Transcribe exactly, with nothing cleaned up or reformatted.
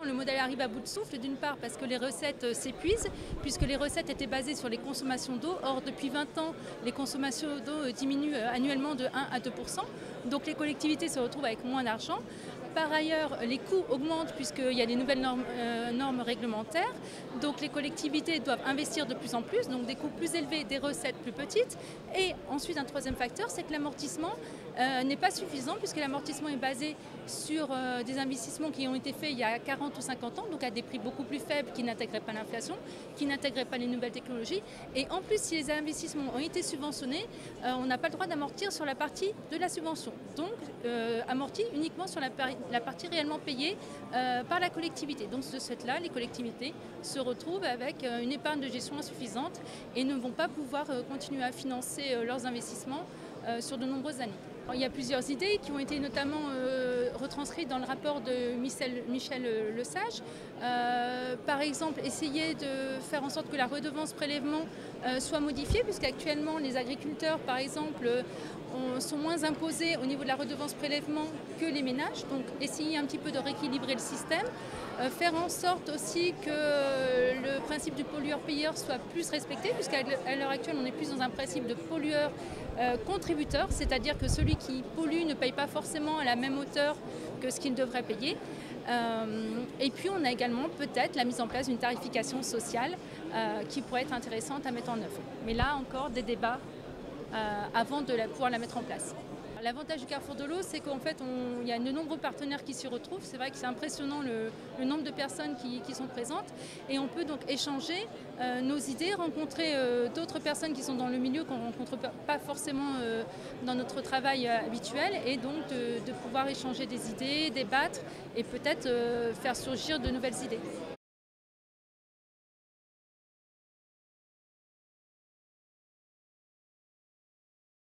Le modèle arrive à bout de souffle, d'une part parce que les recettes s'épuisent, puisque les recettes étaient basées sur les consommations d'eau. Or, depuis vingt ans, les consommations d'eau diminuent annuellement de un à deux pour cent. Donc les collectivités se retrouvent avec moins d'argent. Par ailleurs, les coûts augmentent puisqu'il y a des nouvelles normes, euh, normes réglementaires. Donc les collectivités doivent investir de plus en plus, donc des coûts plus élevés, des recettes plus petites. Et ensuite, un troisième facteur, c'est que l'amortissement euh, n'est pas suffisant puisque l'amortissement est basé sur euh, des investissements qui ont été faits il y a quarante ou cinquante ans, donc à des prix beaucoup plus faibles qui n'intégraient pas l'inflation, qui n'intégraient pas les nouvelles technologies. Et en plus, si les investissements ont été subventionnés, euh, on n'a pas le droit d'amortir sur la partie de la subvention. Donc, euh, amorti uniquement sur la, la partie réellement payée euh, par la collectivité. Donc, de ce fait-là, les collectivités se retrouvent avec euh, une épargne de gestion insuffisante et ne vont pas pouvoir euh, continuer à financer euh, leurs investissements euh, sur de nombreuses années. Il y a plusieurs idées qui ont été notamment euh, retranscrites dans le rapport de Michel, Michel Lesage. Euh, par exemple, essayer de faire en sorte que la redevance prélèvement euh, soit modifiée, puisqu'actuellement les agriculteurs, par exemple, on, sont moins imposés au niveau de la redevance prélèvement que les ménages. Donc essayer un petit peu de rééquilibrer le système. Euh, faire en sorte aussi que le principe du pollueur-payeur soit plus respecté, puisqu'à l'heure actuelle, on est plus dans un principe de pollueur-contributeur, euh, c'est-à-dire que celui qui pollue ne paye pas forcément à la même hauteur que ce qu'il devrait payer. Euh, et puis on a également peut-être la mise en place d'une tarification sociale euh, qui pourrait être intéressante à mettre en œuvre. Mais là encore, des débats euh, avant de la, pouvoir la mettre en place. L'avantage du Carrefour de l'eau, c'est qu'en fait, on, il y a de nombreux partenaires qui s'y retrouvent. C'est vrai que c'est impressionnant le, le nombre de personnes qui, qui sont présentes. Et on peut donc échanger euh, nos idées, rencontrer euh, d'autres personnes qui sont dans le milieu qu'on ne rencontre pas forcément euh, dans notre travail euh, habituel. Et donc de, de pouvoir échanger des idées, débattre et peut-être euh, faire surgir de nouvelles idées.